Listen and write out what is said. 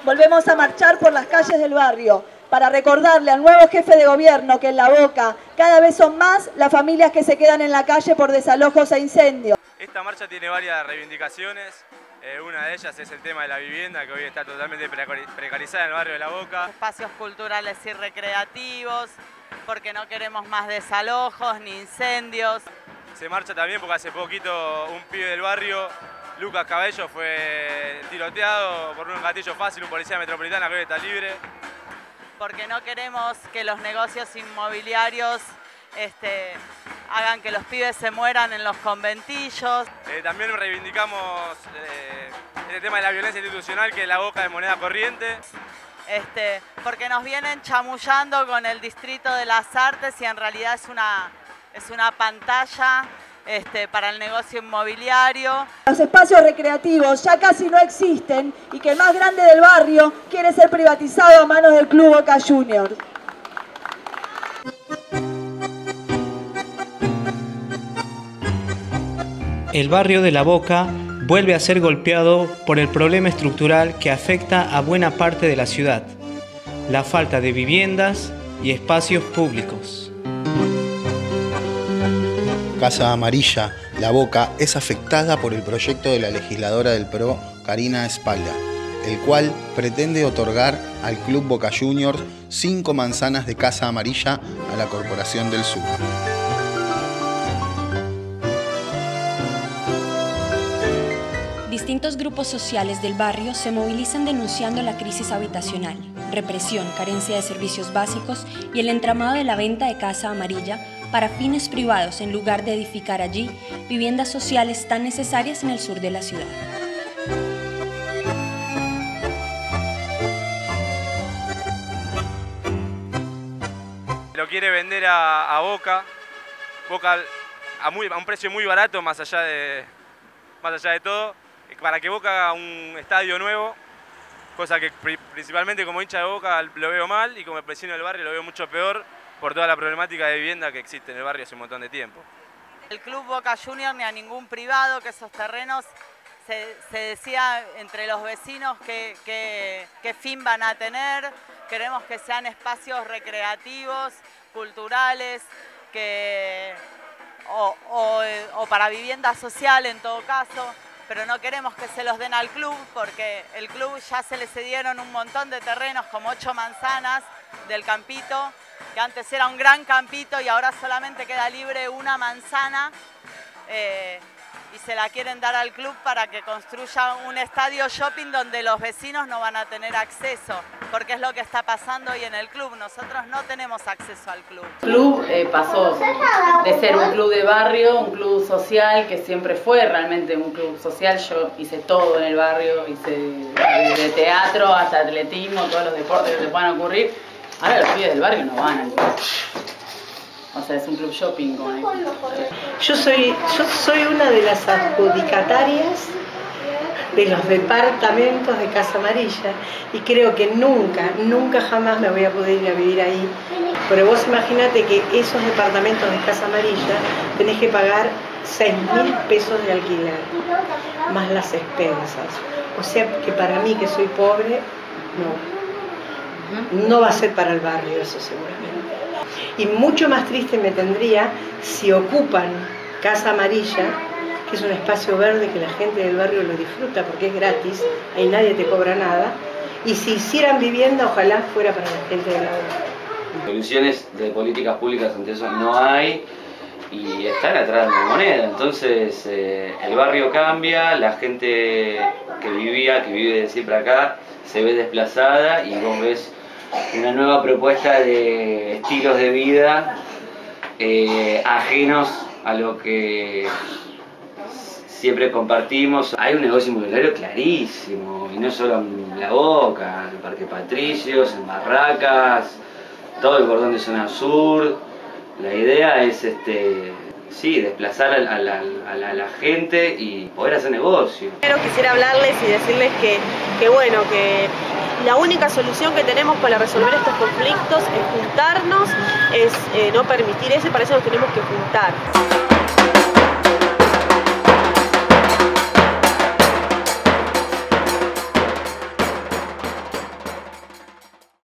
volvemos a marchar por las calles del barrio para recordarle al nuevo jefe de gobierno que en La Boca cada vez son más las familias que se quedan en la calle por desalojos e incendios. Esta marcha tiene varias reivindicaciones. Una de ellas es el tema de la vivienda, que hoy está totalmente precarizada en el barrio de La Boca. Espacios culturales y recreativos, porque no queremos más desalojos ni incendios. Se marcha también porque hace poquito un pibe del barrio, Lucas Cabello, fue tiroteado por un gatillo fácil, un policía metropolitano que hoy está libre. Porque no queremos que los negocios inmobiliarios hagan que los pibes se mueran en los conventillos. También reivindicamos el tema de la violencia institucional, que es La Boca de moneda corriente. Porque nos vienen chamullando con el Distrito de las Artes y en realidad es una pantalla para el negocio inmobiliario. Los espacios recreativos ya casi no existen y que el más grande del barrio quiere ser privatizado a manos del Club Boca Juniors. El barrio de La Boca vuelve a ser golpeado por el problema estructural que afecta a buena parte de la ciudad: la falta de viviendas y espacios públicos. Casa Amarilla, La Boca, es afectada por el proyecto de la legisladora del PRO, Karina Espalda, el cual pretende otorgar al Club Boca Juniors 5 manzanas de Casa Amarilla a la Corporación del Sur. Distintos grupos sociales del barrio se movilizan denunciando la crisis habitacional, represión, carencia de servicios básicos y el entramado de la venta de Casa Amarilla para fines privados en lugar de edificar allí viviendas sociales tan necesarias en el sur de la ciudad. Lo quiere vender a Boca a un precio muy barato, más allá de todo, para que Boca haga un estadio nuevo, cosa que principalmente como hincha de Boca lo veo mal y como vecino del barrio lo veo mucho peor por toda la problemática de vivienda que existe en el barrio hace un montón de tiempo. El Club Boca Juniors ni a ningún privado, que esos terrenos se decía entre los vecinos qué fin van a tener. Queremos que sean espacios recreativos, culturales, o para vivienda social en todo caso, pero no queremos que se los den al club porque el club ya se le cedieron un montón de terrenos, como 8 manzanas del campito, que antes era un gran campito y ahora solamente queda libre una manzana y se la quieren dar al club para que construya un estadio shopping donde los vecinos no van a tener acceso, porque es lo que está pasando hoy en el club. Nosotros no tenemos acceso al club. El club pasó de ser un club de barrio, un club social, que siempre fue realmente un club social. Yo hice todo en el barrio, hice desde teatro hasta atletismo, todos los deportes que se puedan ocurrir. Ahora los pibes del barrio no van al club. O sea, es un club shopping. Yo soy una de las adjudicatarias de los departamentos de Casa Amarilla y creo que nunca jamás me voy a poder ir a vivir ahí. Pero vos imaginate que esos departamentos de Casa Amarilla tenés que pagar 6.000 pesos de alquiler, más las expensas. O sea que para mí, que soy pobre, no va a ser para el barrio eso seguramente. Y mucho más triste me tendría si ocupan Casa Amarilla, que es un espacio verde que la gente del barrio lo disfruta porque es gratis, ahí nadie te cobra nada, y si hicieran vivienda ojalá fuera para la gente de la barrio. Soluciones de políticas públicas ante eso no hay y están atrás de la moneda, entonces el barrio cambia, la gente que vive de siempre acá se ve desplazada y vos ves una nueva propuesta de estilos de vida ajenos a lo que siempre compartimos. Hay un negocio inmobiliario clarísimo, y no solo en La Boca, en Parque Patricios, en Barracas, todo el cordón de zona sur. La idea es desplazar a la gente y poder hacer negocio. Primero quisiera hablarles y decirles que la única solución que tenemos para resolver estos conflictos es juntarnos, es no permitir eso, y para eso nos tenemos que juntar.